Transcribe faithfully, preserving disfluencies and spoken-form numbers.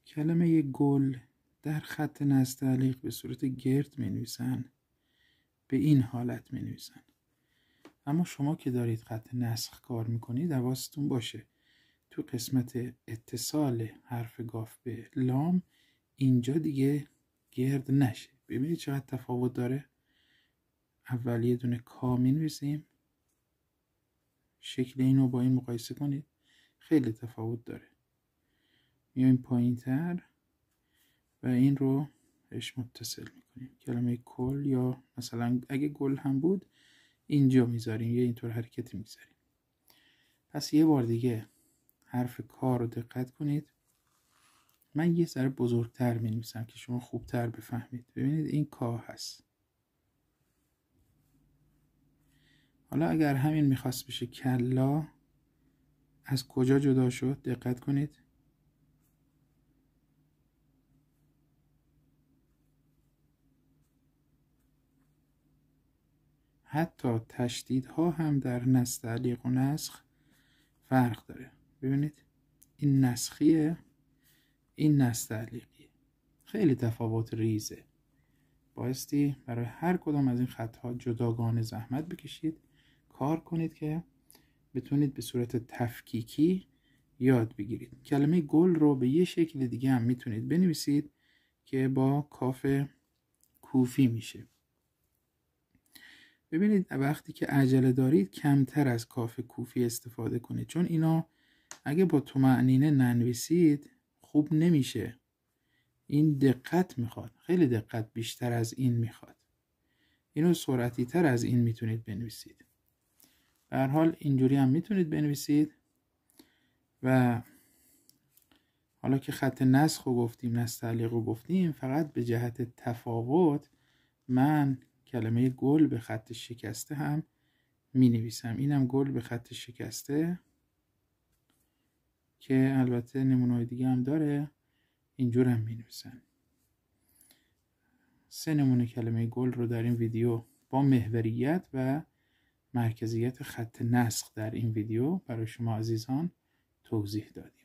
کلمه گل در خط نستعلیق به صورت گرد می نویسن، به این حالت می نویسن. اما شما که دارید خط نسخ کار میکنید حواستون باشه تو قسمت اتصال حرف گاف به لام اینجا دیگه گرد نشه. ببینید چقدر تفاوت داره. اول یه دونه کا می نویسیم، شکل اینو با این مقایسه کنید، خیلی تفاوت داره. میایم پایین تر و این رو بهش متصل میکنیم. کلمه کل یا مثلا اگه گل هم بود اینجا میذاریم، یه اینطور حرکتی میذاریم. پس یه بار دیگه حرف کا رو دقت کنید. من یه ذره بزرگتر می نویسم که شما خوبتر بفهمید. ببینید این کا هست. حالا اگر همین میخواست بشه کلا، از کجا جدا شد؟ دقت کنید. حتی تشدیدها هم در نستعلیق و نسخ فرق داره. ببینید این نسخیه، این نستعلیقیه. خیلی تفاوت ریزه. بایستی برای هر کدام از این خطها جداگانه زحمت بکشید، کار کنید که بتونید به صورت تفکیکی یاد بگیرید. کلمه گل رو به یه شکل دیگه هم میتونید بنویسید که با کاف کوفی میشه. ببینید وقتی که عجله دارید کمتر از کاف کوفی استفاده کنید، چون اینا اگه با طمأنینه ننویسید خوب نمیشه. این دقت میخواد، خیلی دقت بیشتر از این میخواد. اینو سرعتی تر از این میتونید بنویسید. به هر حال اینجوری هم میتونید بنویسید. و حالا که خط نسخ رو گفتیم، نستعلیق رو گفتیم، فقط به جهت تفاوت من کلمه گل به خط شکسته هم می نویسم. اینم گل به خط شکسته که البته نمونه دیگه هم داره، اینجور هم می نویسن. سه نمونه کلمه گل رو در این ویدیو با محوریت و مرکزیت خط نسخ در این ویدیو برای شما عزیزان توضیح دادیم.